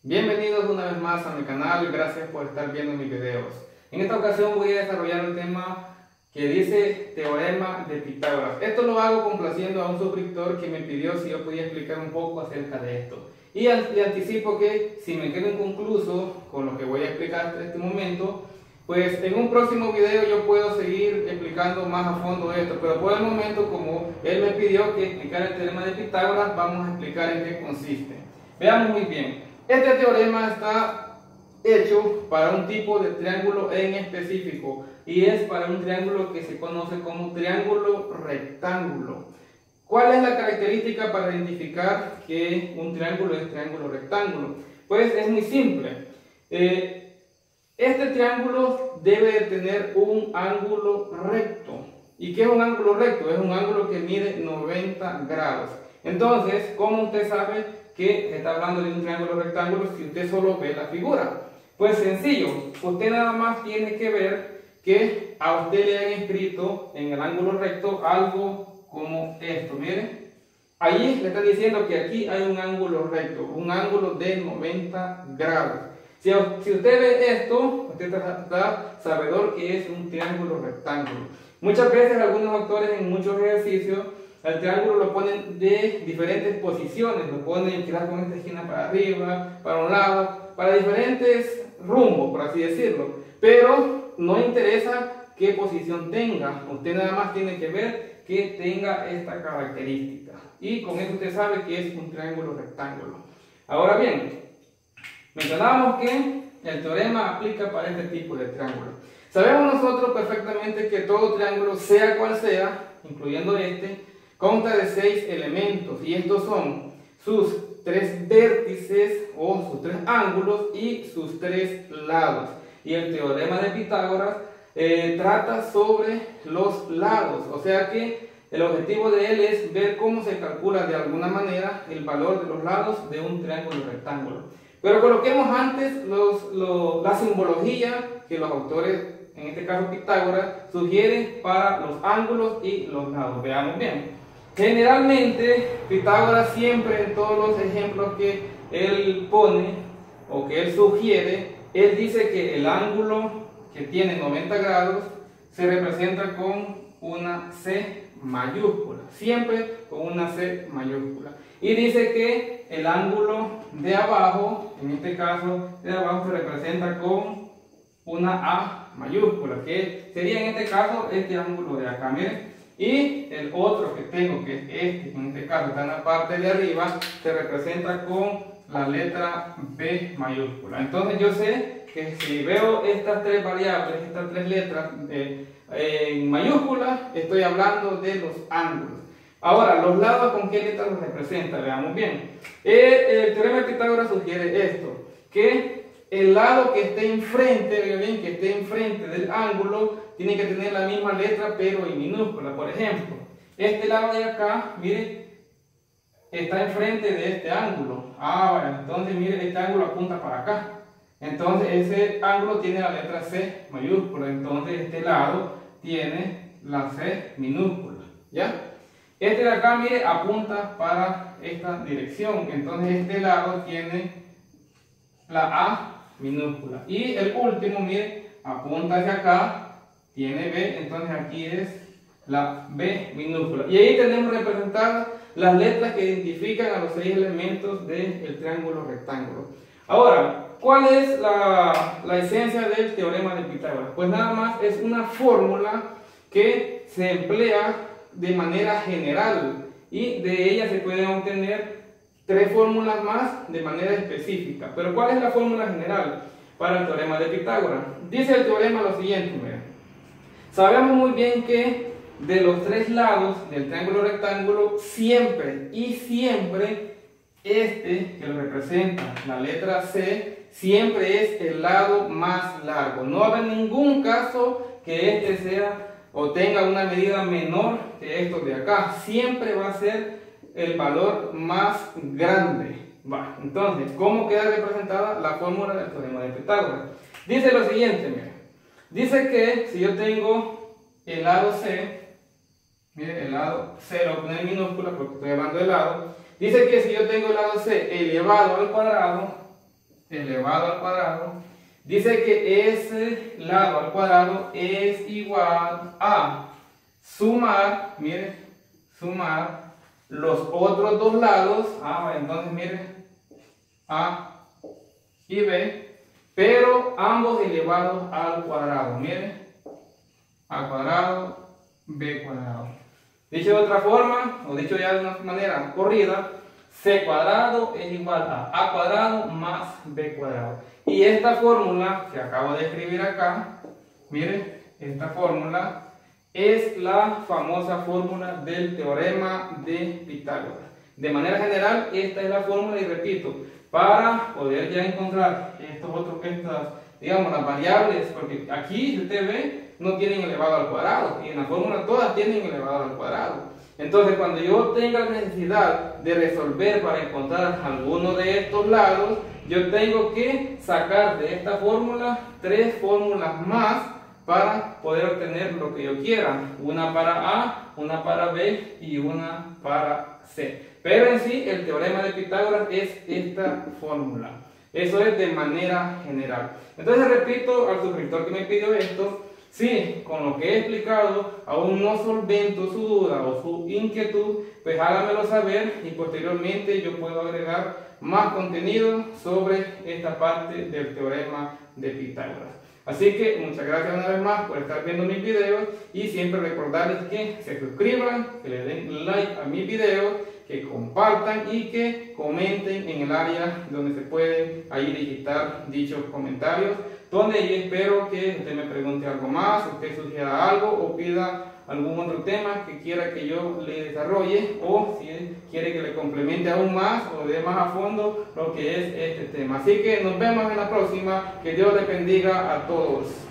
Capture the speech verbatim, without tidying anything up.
Bienvenidos una vez más a mi canal, gracias por estar viendo mis videos. En esta ocasión voy a desarrollar un tema que dice Teorema de Pitágoras. Esto lo hago complaciendo a un suscriptor que me pidió si yo podía explicar un poco acerca de esto. Y le anticipo que si me quedo inconcluso con lo que voy a explicar hasta este momento, pues en un próximo video yo puedo seguir explicando más a fondo esto. Pero por el momento, como él me pidió que explicara el Teorema de Pitágoras, vamos a explicar en qué consiste. Veamos muy bien. Este teorema está hecho para un tipo de triángulo en específico y es para un triángulo que se conoce como triángulo rectángulo. ¿Cuál es la característica para identificar que un triángulo es triángulo rectángulo? Pues es muy simple. Eh, este triángulo debe de tener un ángulo recto. ¿Y qué es un ángulo recto? Es un ángulo que mide noventa grados. Entonces, ¿cómo usted sabe que está hablando de un triángulo rectángulo si usted solo ve la figura? Pues sencillo, usted nada más tiene que ver que a usted le han escrito en el ángulo recto algo como esto, miren. Allí le está diciendo que aquí hay un ángulo recto, un ángulo de noventa grados. Si, si usted ve esto, usted está sabedor que es un triángulo rectángulo. Muchas veces algunos autores en muchos ejercicios el triángulo lo ponen de diferentes posiciones, lo ponen quizás con esta esquina para arriba, para un lado, para diferentes rumbos, por así decirlo. Pero no interesa qué posición tenga, usted nada más tiene que ver que tenga esta característica. Y con eso usted sabe que es un triángulo rectángulo. Ahora bien, mencionábamos que el teorema aplica para este tipo de triángulo. Sabemos nosotros perfectamente que todo triángulo, sea cual sea, incluyendo este, consta de seis elementos y estos son sus tres vértices o sus tres ángulos y sus tres lados. Y el teorema de Pitágoras eh, trata sobre los lados, o sea que el objetivo de él es ver cómo se calcula de alguna manera el valor de los lados de un triángulo rectángulo. Pero coloquemos antes los, los, la simbología que los autores, en este caso Pitágoras, sugieren para los ángulos y los lados. Veamos bien. Generalmente, Pitágoras siempre en todos los ejemplos que él pone o que él sugiere, él dice que el ángulo que tiene noventa grados se representa con una C mayúscula, siempre con una C mayúscula. Y dice que el ángulo de abajo, en este caso de abajo, se representa con una A mayúscula, que sería en este caso este ángulo de acá, miren. Y el otro que tengo, que es este, en este caso está en la parte de arriba, se representa con la letra B mayúscula. Entonces yo sé que si veo estas tres variables, estas tres letras eh, en mayúscula, estoy hablando de los ángulos. Ahora, los lados, ¿con qué letras los representa? Veamos bien. El, el teorema de Pitágoras sugiere esto, que el lado que esté enfrente, vean bien, que esté enfrente del ángulo, tiene que tener la misma letra pero en minúscula. Por ejemplo, este lado de acá, mire, está enfrente de este ángulo. Ah, bueno, entonces mire, este ángulo apunta para acá. Entonces ese ángulo tiene la letra C mayúscula. Entonces este lado tiene la C minúscula. ¿Ya? Este de acá, mire, apunta para esta dirección. Entonces este lado tiene la A minúscula. Y el último, mire, apunta hacia acá. Tiene B, entonces aquí es la B minúscula. Y ahí tenemos representadas las letras que identifican a los seis elementos del triángulo rectángulo. Ahora, ¿cuál es la, la esencia del teorema de Pitágoras? Pues nada más es una fórmula que se emplea de manera general y de ella se pueden obtener tres fórmulas más de manera específica. Pero ¿cuál es la fórmula general para el teorema de Pitágoras? Dice el teorema lo siguiente, miren. Sabemos muy bien que de los tres lados del triángulo rectángulo, siempre y siempre este que lo representa la letra C, siempre es el lado más largo. No habrá ningún caso que este sea o tenga una medida menor que estos de acá. Siempre va a ser el valor más grande. Va. Entonces, ¿cómo queda representada la fórmula del teorema de Pitágoras? Dice lo siguiente, mira. Dice que si yo tengo el lado C, mire, el lado C lo voy a poner en minúscula porque estoy hablando del lado. Dice que si yo tengo el lado C elevado al cuadrado, elevado al cuadrado, dice que ese lado al cuadrado es igual a sumar, miren, sumar los otros dos lados, ah, entonces miren, A y B, pero ambos elevados al cuadrado, miren, A cuadrado, B cuadrado. Dicho de otra forma, o dicho ya de una manera corrida, C cuadrado es igual a A cuadrado más B cuadrado. Y esta fórmula que acabo de escribir acá, miren, esta fórmula es la famosa fórmula del teorema de Pitágoras. De manera general, esta es la fórmula y repito, para poder ya encontrar estos otros, estas, digamos, las variables, porque aquí, si usted ve, no tienen elevado al cuadrado, y en la fórmula todas tienen elevado al cuadrado. Entonces, cuando yo tenga la necesidad de resolver para encontrar alguno de estos lados, yo tengo que sacar de esta fórmula tres fórmulas más para poder obtener lo que yo quiera. Una para A, una para B y una para C. Pero en sí, el teorema de Pitágoras es esta fórmula. Eso es de manera general. Entonces, repito al suscriptor que me pidió esto, si con lo que he explicado aún no solvento su duda o su inquietud, pues hágamelo saber y posteriormente yo puedo agregar más contenido sobre esta parte del teorema de Pitágoras. Así que muchas gracias una vez más por estar viendo mis videos y siempre recordarles que se suscriban, que le den like a mis videos, que compartan y que comenten en el área donde se pueden ahí digitar dichos comentarios, donde yo espero que usted me pregunte algo más, usted sugiera algo o pida algún otro tema que quiera que yo le desarrolle, o si quiere que le complemente aún más o dé más a fondo lo que es este tema. Así que nos vemos en la próxima. Que Dios les bendiga a todos.